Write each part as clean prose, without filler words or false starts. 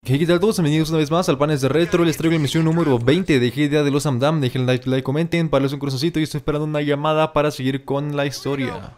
Hey, ¿qué tal todos? Bienvenidos una vez más al Panes de Retro. Les traigo la misión número 20 de GTA de los Amdam. Dejen like, comenten, para un corazoncito y estoy esperando una llamada para seguir con la historia.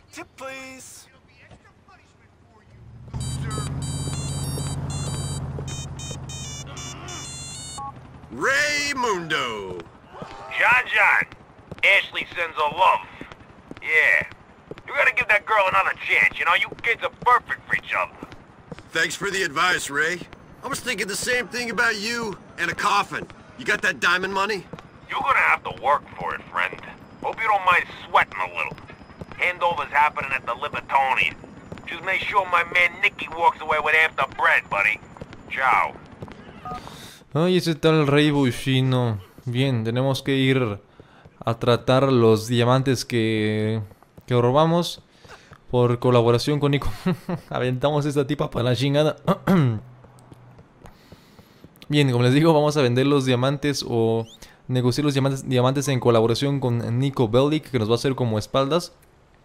Raymundo. John, Ashley sends her love. Yeah. You gotta give that girl another chance, you know? You kids are perfect for each other. Thanks for the advice, Ray. I was thinking the same thing about you and a coffin. You got that diamond money? You're gonna have to work for it, friend. Hope you don't mind sweating a little. Handover's happening at the Libertonian. Just make sure my man Nicky walks away with half the bread, buddy. Ciao. Ay, ese tal Rey Bushino. Bien, tenemos que ir a tratar los diamantes que robamos por colaboración con Nico. Aventamos esta tipa para la chingada. Bien, como les digo, vamos a vender los diamantes o negociar los diamantes en colaboración con Nico Bellic, que nos va a hacer como espaldas.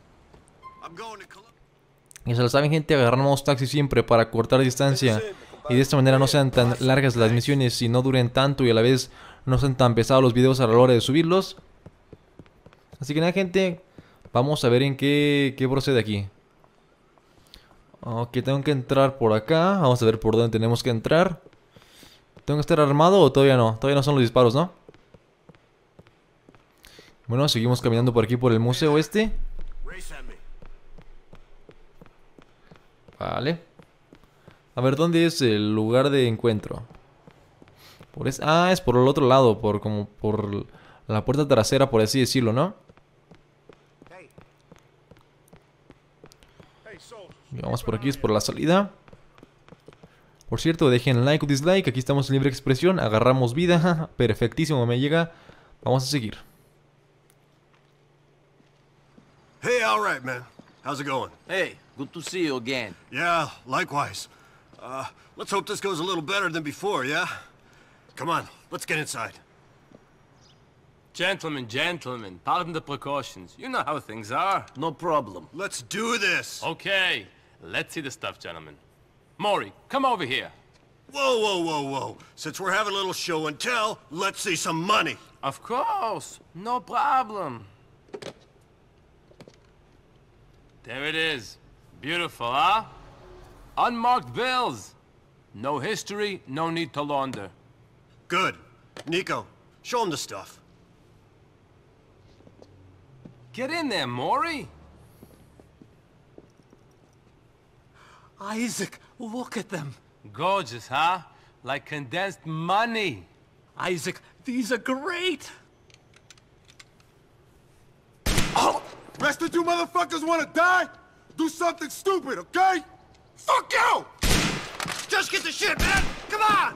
Y se lo saben, gente, agarramos taxi siempre para cortar distancia y de esta manera no sean tan largas las misiones y no duren tanto y a la vez no sean tan pesados los videos a la hora de subirlos. Así que nada, gente, vamos a ver en qué procede aquí. Ok, tengo que entrar por acá. Vamos a ver por dónde tenemos que entrar. ¿Tengo que estar armado o todavía no? Todavía no son los disparos, ¿no? Bueno, seguimos caminando por aquí por el museo este. Vale. A ver, ¿dónde es el lugar de encuentro? Es por el otro lado, como por la puerta trasera, por así decirlo, ¿no? Y vamos por aquí, es por la salida. Por cierto, dejen like o dislike, aquí estamos en libre expresión, agarramos vida, perfectísimo, me llega. Vamos a seguir. Hey, all right, man. How's it going? Hey, good to see you again. Yeah, likewise. Let's hope this goes a little better than before, yeah? Come on, let's get inside. Gentlemen, pardon the precautions. You know how things are. No problem. Let's do this. Okay, let's see the stuff, gentlemen. Maury, come over here. Whoa. Since we're having a little show and tell, let's see some money. Of course, no problem. There it is. Beautiful, huh? Unmarked bills. No history, no need to launder. Good. Nico, show him the stuff. Get in there, Maury. Isaac, look at them. Gorgeous, huh? Like condensed money. Isaac, these are great. Oh! Rest of you motherfuckers wanna die? Do something stupid, okay? Fuck you! Just get the shit, man! Come on!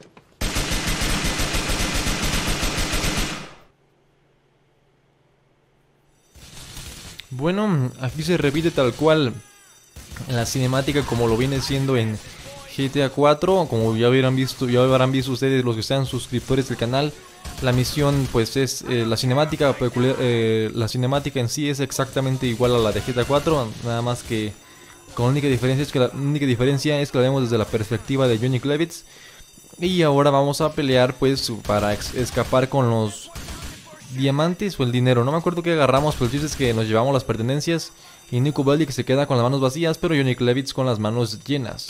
Bueno, aquí se repite tal cual la cinemática como lo viene siendo en GTA 4. Como ya habrán visto ustedes los que sean suscriptores del canal. La misión pues es la cinemática en sí es exactamente igual a la de GTA 4, nada más que con la única diferencia es que la vemos desde la perspectiva de Johnny Klevitz. Y ahora vamos a pelear pues para escapar con los diamantes o el dinero, no me acuerdo qué agarramos, pero el chiste es que nos llevamos las pertenencias y Nico Bellic se queda con las manos vacías, pero Johnny Klevitz con las manos llenas.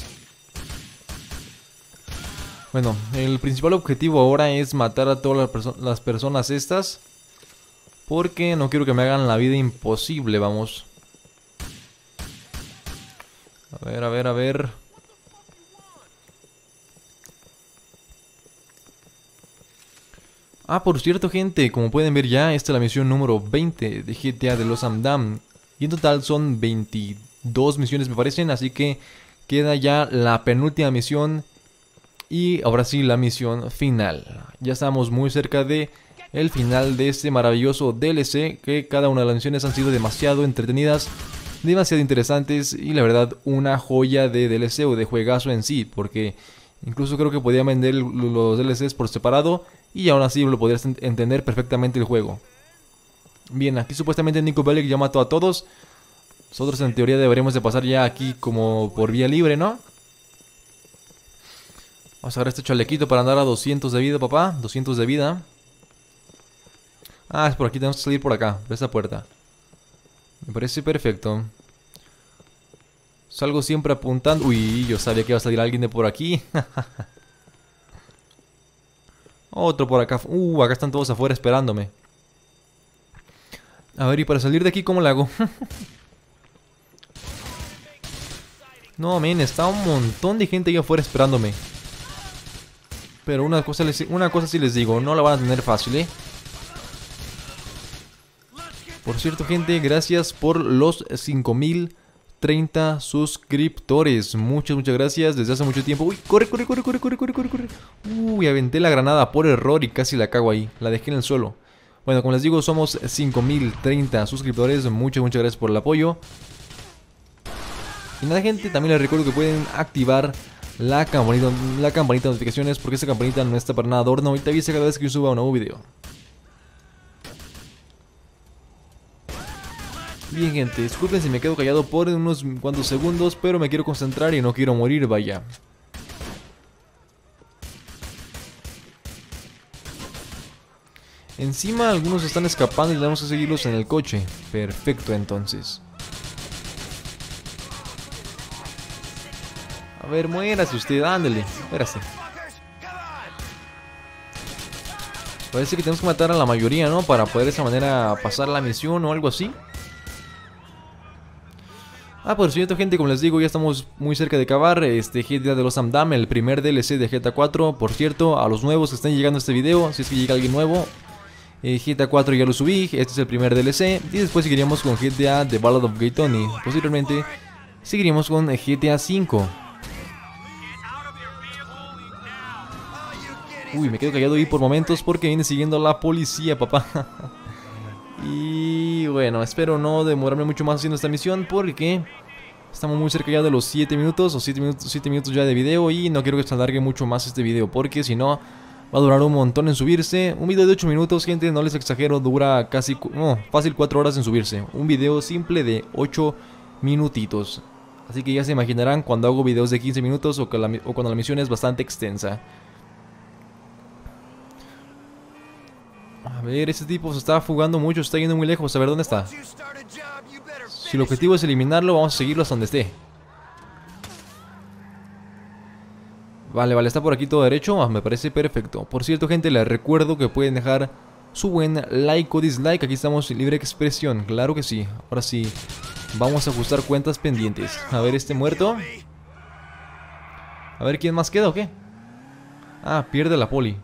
Bueno, el principal objetivo ahora es matar a todas las personas estas, porque no quiero que me hagan la vida imposible, vamos. A ver. Por cierto, gente, como pueden ver ya, esta es la misión número 20 de GTA de los Amdam. Y en total son 22 misiones me parecen, así que queda ya la penúltima misión. Y ahora sí, la misión final. Ya estamos muy cerca de el final de este maravilloso DLC, que cada una de las misiones han sido demasiado entretenidas, demasiado interesantes y la verdad una joya de DLC o de juegazo en sí, porque incluso creo que podía vender los DLCs por separado y aún así lo podrías entender perfectamente el juego. Bien, aquí supuestamente Nico Bellic ya mató a todos. Nosotros en teoría deberíamos de pasar ya aquí como por vía libre, ¿no? Vamos a agarrar este chalequito para andar a 200 de vida, papá. 200 de vida. Ah, es por aquí, tenemos que salir por acá, por esta puerta. Me parece perfecto. Salgo siempre apuntando. Uy, yo sabía que iba a salir alguien de por aquí. Otro por acá. Acá están todos afuera esperándome. A ver, y para salir de aquí, ¿cómo le hago? No, men, está un montón de gente ahí afuera esperándome. Pero una cosa sí les digo, no la van a tener fácil, ¿eh? Por cierto, gente, gracias por los 5030 suscriptores. Muchas gracias desde hace mucho tiempo. Uy, corre. Uy, aventé la granada por error y casi la cago ahí. La dejé en el suelo. Bueno, como les digo, somos 5030 suscriptores. Muchas gracias por el apoyo. Y nada, gente, también les recuerdo que pueden activar la campanita de notificaciones, porque esa campanita no está para nada adorno y te avisa cada vez que yo suba un nuevo video. Bien, gente, disculpen si me quedo callado por unos cuantos segundos, pero me quiero concentrar y no quiero morir, vaya. Encima algunos están escapando y tenemos que seguirlos en el coche. Perfecto, entonces. A ver, muérase usted, ándale, muérase. Parece que tenemos que matar a la mayoría, ¿no? Para poder de esa manera pasar la misión o algo así. Ah, por cierto, gente, como les digo, ya estamos muy cerca de acabar GTA de los Amdam, el primer DLC de GTA 4. Por cierto, a los nuevos que estén llegando a este video, si es que llega alguien nuevo, GTA 4 ya lo subí, este es el primer DLC. Y después seguiríamos con GTA The Ballad of Gay Tony. Posiblemente seguiríamos con GTA 5. Uy, me quedo callado ahí por momentos porque viene siguiendo la policía, papá. Y bueno, espero no demorarme mucho más haciendo esta misión porque estamos muy cerca ya de los 7 minutos o 7 minutos ya de video. Y no quiero que se alargue mucho más este video porque si no va a durar un montón en subirse. Un video de 8 minutos, gente, no les exagero, dura casi, fácil 4 horas en subirse. Un video simple de 8 minutitos. Así que ya se imaginarán cuando hago videos de 15 minutos o cuando la misión es bastante extensa. A ver, este tipo se está fugando mucho, está yendo muy lejos. A ver, ¿dónde está? Si el objetivo es eliminarlo, vamos a seguirlo hasta donde esté. Vale, está por aquí todo derecho. Me parece perfecto. Por cierto, gente, les recuerdo que pueden dejar su buen like o dislike. Aquí estamos en libre expresión, claro que sí. Ahora sí, vamos a ajustar cuentas pendientes. A ver, este muerto. A ver, ¿quién más queda o qué? Ah, pierde la poli.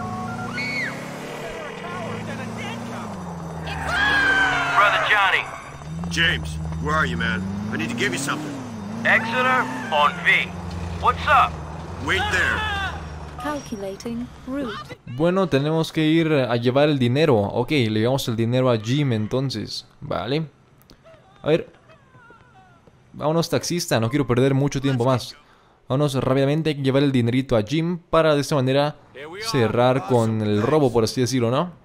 James, where are you, man? I need to give you something. Exeter on V. What's up? Wait there. Calculating route. Bueno, tenemos que ir a llevar el dinero. Ok, le llevamos el dinero a Jim entonces. Vale. A ver. Vámonos, taxista, no quiero perder mucho tiempo más. Vámonos rápidamente a llevar el dinerito a Jim para de esta manera cerrar con el robo, por así decirlo, ¿no?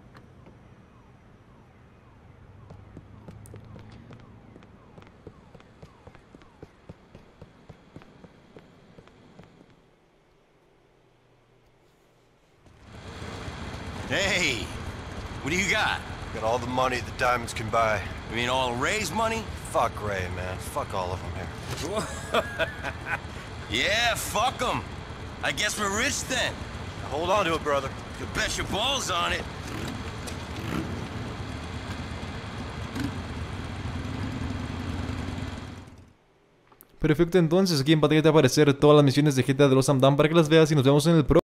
Hey, what do you got? Got all the money the diamonds can buy. You mean all Ray's money? Fuck Ray, man. Fuck all of them here. Yeah, fuck them. I guess we're rich then. Hold on to it, brother. You bet your balls on it. Perfecto, entonces aquí en pantalla te va a aparecer todas las misiones de GTA de los Amdam para que las veas y nos vemos en el próximo.